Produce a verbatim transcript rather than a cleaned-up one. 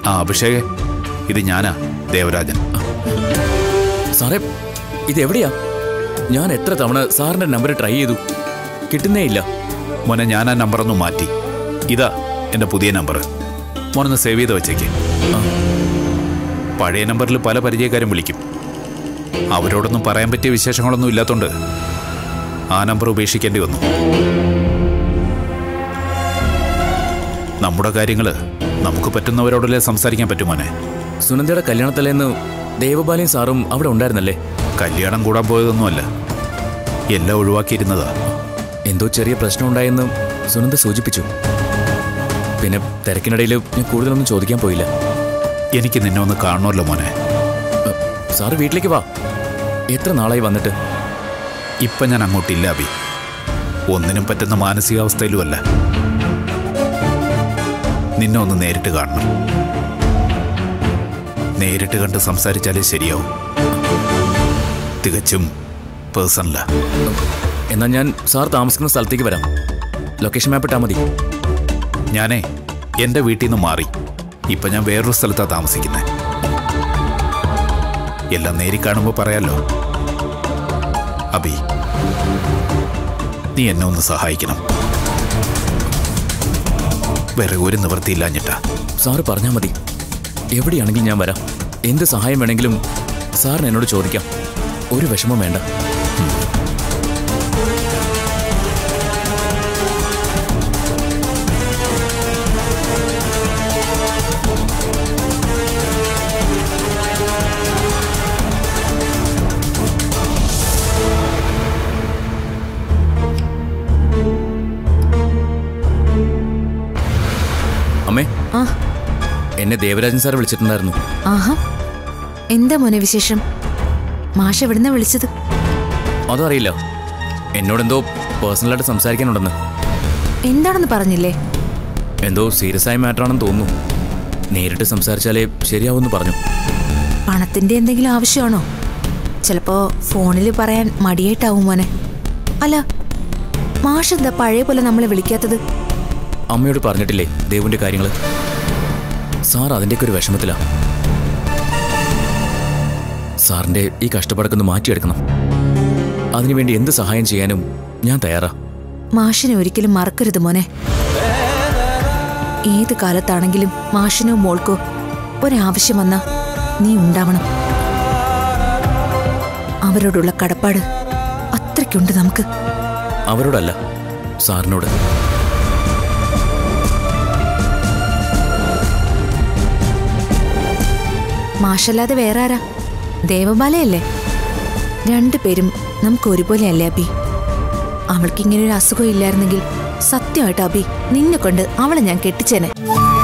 ആ അഭിഷേക്, ഇത് ഞാനാ, ദേവരാജൻ. സാറേ, ഇതെവിടെയാ? ഞാൻ എത്ര തവണ സാറിന്റെ നമ്പർ ട്രൈ ചെയ്തു, കിട്ടുന്നേ ഇല്ല. മോനെ, ഞാൻ ആ നമ്പറൊന്നും മാറ്റി. ഇതാ എൻ്റെ പുതിയ നമ്പർ. മോനൊന്ന് സേവ് ചെയ്ത് വെച്ചേക്ക്. പഴയ നമ്പറിൽ പല പരിചയക്കാരും വിളിക്കും. അവരോടൊന്നും പറയാൻ പറ്റിയ വിശേഷങ്ങളൊന്നും ഇല്ലാത്തതുകൊണ്ട് ആ നമ്പർ ഉപേക്ഷിക്കേണ്ടി വന്നു. നമ്മുടെ കാര്യങ്ങൾ നമുക്ക് പറ്റുന്നവരോടല്ലേ സംസാരിക്കാൻ പറ്റും മോനെ. സുനന്ദയുടെ കല്യാണത്തലേന്ന് ദേവബാലയും സാറും അവിടെ ഉണ്ടായിരുന്നല്ലേ? കല്യാണം കൂടാൻ പോയതൊന്നുമല്ല, എല്ലാം ഒഴിവാക്കിയിരുന്നതാ. എന്തോ ചെറിയ പ്രശ്നം ഉണ്ടായെന്ന് സുനന്ദ സൂചിപ്പിച്ചു. പിന്നെ തിരക്കിനിടയിൽ ഞാൻ കൂടുതലൊന്നും ചോദിക്കാൻ പോയില്ല. എനിക്ക് നിന്നെ ഒന്ന് കാണണമല്ലോ മോനെ. സാറ് വീട്ടിലേക്ക് വാ. എത്ര നാളായി വന്നിട്ട്? ഇപ്പം ഞാൻ അങ്ങോട്ടില്ല അബി. ഒന്നിനും പറ്റുന്ന മാനസികാവസ്ഥയിലുമല്ല. നിന്നെ ഒന്ന് നേരിട്ട് കാണണം. നേരിട്ട് കണ്ട് സംസാരിച്ചാലേ ശരിയാവും. തികച്ചും പേഴ്സണലാ. എന്നാൽ ഞാൻ സാർ താമസിക്കുന്ന സ്ഥലത്തേക്ക് വരാം. ലൊക്കേഷൻ മാപ്പ് ഇട്ടാൽ മതി. ഞാനേ എൻ്റെ വീട്ടിൽ നിന്ന് മാറി. ഇപ്പം ഞാൻ വേറൊരു സ്ഥലത്താണ് താമസിക്കുന്നത്. എല്ലാം നേരി കാണുമ്പോൾ പറയാലോ. അബി, നീ എന്നെ ഒന്ന് സഹായിക്കണം. വേറെ ഒരു നിവൃത്തിയില്ലാഞ്ഞിട്ടാ. സാറ് പറഞ്ഞാൽ മതി. എവിടെയാണെങ്കിലും ഞാൻ വരാം. എന്ത് സഹായം വേണമെങ്കിലും സാറിന് എന്നോട് ചോദിക്കാം. ഒരു വിഷമം വേണ്ട. അമ്മേ, എന്നെ ദേവരാജൻ സാർ വിളിച്ചിട്ടുണ്ടായിരുന്നു. ആഹാ, എന്താ മോനെ വിശേഷം? മാഷ് എവിടുന്നാ വിളിച്ചത്? അതും അറിയില്ല. എന്നോടെന്തോ പേഴ്സണലായിട്ട് സംസാരിക്കാനുണ്ടെന്ന്. എന്താണെന്ന് പറഞ്ഞില്ലേ? എന്തോ സീരിയസ് ആയ മാറ്ററാണെന്ന് തോന്നുന്നു. നേരിട്ട് സംസാരിച്ചാലേ ശരിയാവുമെന്ന് പറഞ്ഞു. പണത്തിന്റെ എന്തെങ്കിലും ആവശ്യമാണോ? ചിലപ്പോ ഫോണിൽ പറയാൻ മടിയായിട്ടാവും മോനെ. അല്ല, മാഷ് എന്താ പഴയ പോലെ നമ്മളെ വിളിക്കാത്തത്? അമ്മയോട് പറഞ്ഞിട്ടില്ലേ ദേവുവിന്റെ കാര്യങ്ങൾ? സാർ അതിൻ്റെയൊക്കെ ഒരു വിഷമത്തിലാ. സാറിന്റെ ഈ കഷ്ടപ്പാടൊക്കെ ഒന്ന് മാറ്റിയെടുക്കണം. അതിനുവേണ്ടി എന്ത് സഹായം ചെയ്യാനും ഞാൻ തയ്യാറാ. മാഷിനെ ഒരിക്കലും മറക്കരുത് മോനെ. ഏത് കാലത്താണെങ്കിലും മാഷിനോ മോൾക്കോ ഒരാവശ്യം വന്നാ നീ ഉണ്ടാവണം. അവരോടുള്ള കടപ്പാട് അത്രയ്ക്കുണ്ട് നമുക്ക്. അവരോടല്ല, സാറിനോട്. മാഷല്ലാതെ വേറെ ആരാ? ദേവബാലയല്ലേ? രണ്ടുപേരും നമുക്ക് ഒരുപോലെ അല്ലേ അബി? അവൾക്ക് ഇങ്ങനെ ഒരു അസുഖം ഇല്ലായിരുന്നെങ്കിൽ സത്യമായിട്ട് അബി നിന്നെ കൊണ്ട് അവളെ ഞാൻ കെട്ടിച്ചേനെ.